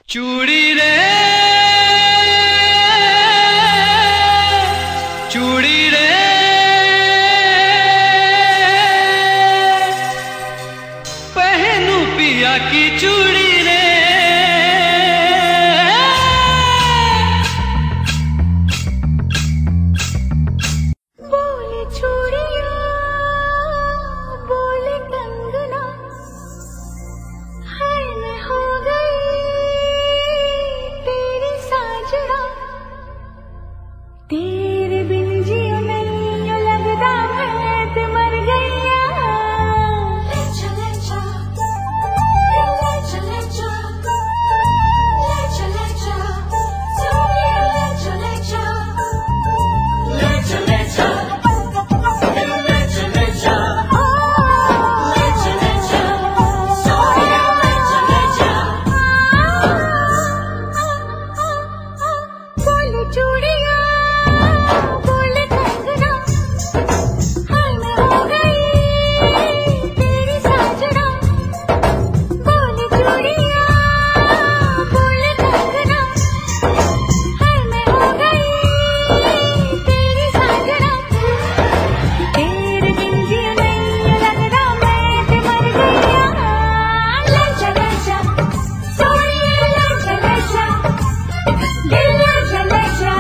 चूड़ी रे चूड़ी रे पहनू पिया की चूड़ी रे बोले चूड़िया बोले कंगना हाय मैं हो गई तेरी साजना तेरे बिन जियो नहीं लगता मैं ते मर गई ले चले जा ले चले जा ले चले जा ले चले जा ले चले जा चूड़िया बोले कंगना हाय मैं हो गई तेरी साजना बोले चूड़िया बोले कंगना हाय मैं हो गई तेरी साजना तेरे बिन जिया नहीं लगता मैं ते मर गई ले चले जा सोनिया ले चले जा दिल ले चले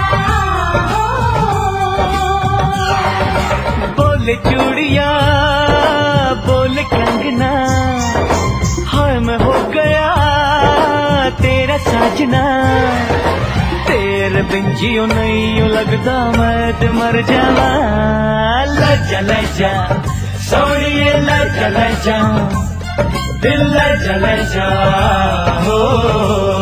बोले चूड़िया बोले कंगना हाय मैं हो गया तेरा साजना तेरे बिन जियो नहीं लगता मैं ते मर जावा ले चले जा सोनिए ले चले जा दिल ले चले जा हो